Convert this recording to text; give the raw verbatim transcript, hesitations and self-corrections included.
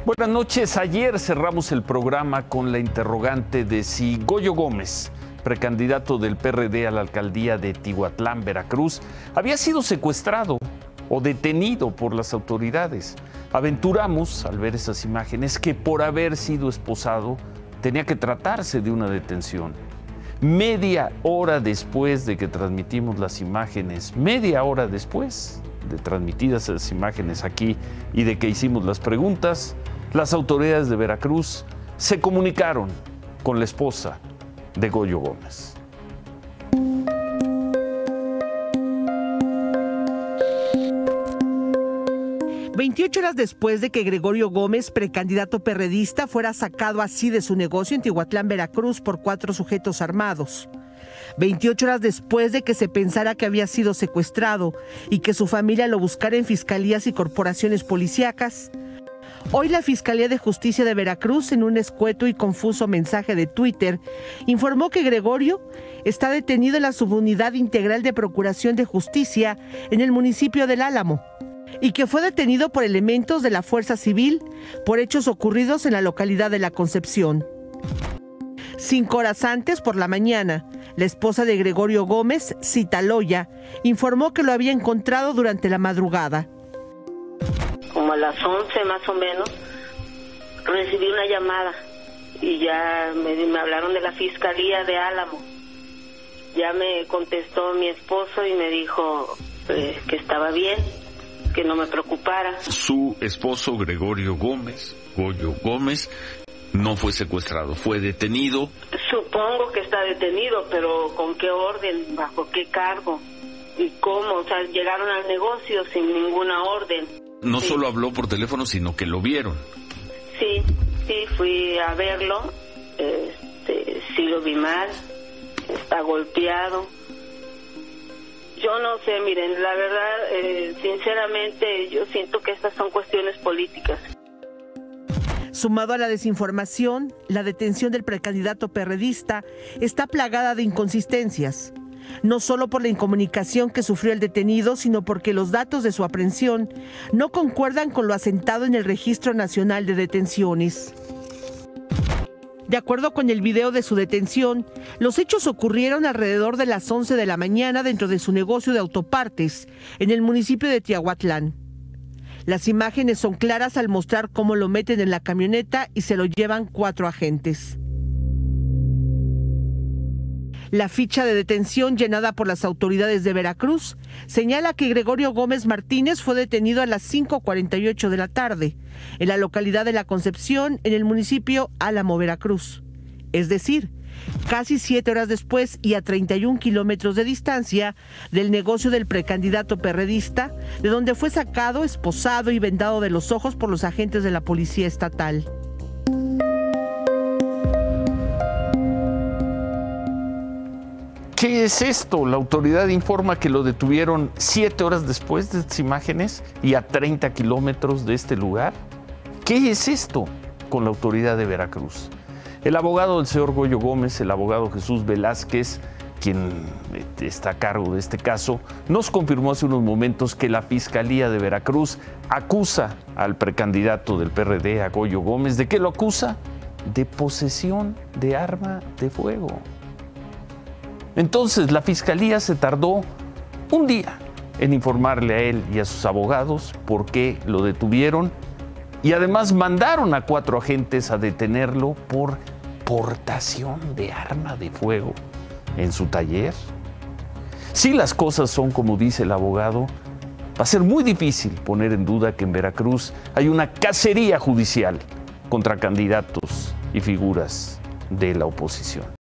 Buenas noches. Ayer cerramos el programa con la interrogante de si Goyo Gómez, precandidato del P R D a la alcaldía de Tihuatlán, Veracruz, había sido secuestrado o detenido por las autoridades. Aventuramos, al ver esas imágenes, que por haber sido esposado tenía que tratarse de una detención. Media hora después de que transmitimos las imágenes, media hora después de transmitidas las imágenes aquí y de que hicimos las preguntas, las autoridades de Veracruz se comunicaron con la esposa de Goyo Gómez. veintiocho horas después de que Gregorio Gómez, precandidato perredista, fuera sacado así de su negocio en Tihuatlán, Veracruz, por cuatro sujetos armados. veintiocho horas después de que se pensara que había sido secuestrado y que su familia lo buscara en fiscalías y corporaciones policíacas, hoy la Fiscalía de Justicia de Veracruz, en un escueto y confuso mensaje de Twitter, informó que Gregorio está detenido en la Subunidad Integral de Procuración de Justicia en el municipio del Álamo, y que fue detenido por elementos de la Fuerza Civil por hechos ocurridos en la localidad de La Concepción. Cinco horas antes, por la mañana, la esposa de Gregorio Gómez, Cita Loya, informó que lo había encontrado durante la madrugada. Como a las once más o menos, recibí una llamada y ya me, me hablaron de la Fiscalía de Álamo. Ya me contestó mi esposo y me dijo eh, que estaba bien, que no me preocupara. Su esposo Gregorio Gómez, Goyo Gómez, no fue secuestrado, fue detenido. Supongo que está detenido, pero ¿con qué orden? ¿Bajo qué cargo? ¿Y cómo? O sea, llegaron al negocio sin ninguna orden. No sí. Solo habló por teléfono, sino que lo vieron. Sí, sí, fui a verlo. Este, sí lo vi mal. Está golpeado. Yo no sé, miren, la verdad, eh, sinceramente, yo siento que estas son cuestiones políticas. Sumado a la desinformación, la detención del precandidato perredista está plagada de inconsistencias. No solo por la incomunicación que sufrió el detenido, sino porque los datos de su aprehensión no concuerdan con lo asentado en el Registro Nacional de Detenciones. De acuerdo con el video de su detención, los hechos ocurrieron alrededor de las once de la mañana dentro de su negocio de autopartes en el municipio de Tihuatlán. Las imágenes son claras al mostrar cómo lo meten en la camioneta y se lo llevan cuatro agentes. La ficha de detención llenada por las autoridades de Veracruz señala que Gregorio Gómez Martínez fue detenido a las cinco cuarenta y ocho de la tarde en la localidad de La Concepción, en el municipio Álamo, Veracruz. Es decir, casi siete horas después y a treinta y un kilómetros de distancia del negocio del precandidato perredista, de donde fue sacado, esposado y vendado de los ojos por los agentes de la Policía Estatal. ¿Qué es esto? La autoridad informa que lo detuvieron siete horas después de estas imágenes y a treinta kilómetros de este lugar. ¿Qué es esto con la autoridad de Veracruz? El abogado del señor Goyo Gómez, el abogado Jesús Velázquez, quien está a cargo de este caso, nos confirmó hace unos momentos que la Fiscalía de Veracruz acusa al precandidato del P R D, a Goyo Gómez. ¿De qué lo acusa? De posesión de arma de fuego. Entonces, la Fiscalía se tardó un día en informarle a él y a sus abogados por qué lo detuvieron y además mandaron a cuatro agentes a detenerlo por portación de arma de fuego en su taller. Si las cosas son como dice el abogado, va a ser muy difícil poner en duda que en Veracruz hay una cacería judicial contra candidatos y figuras de la oposición.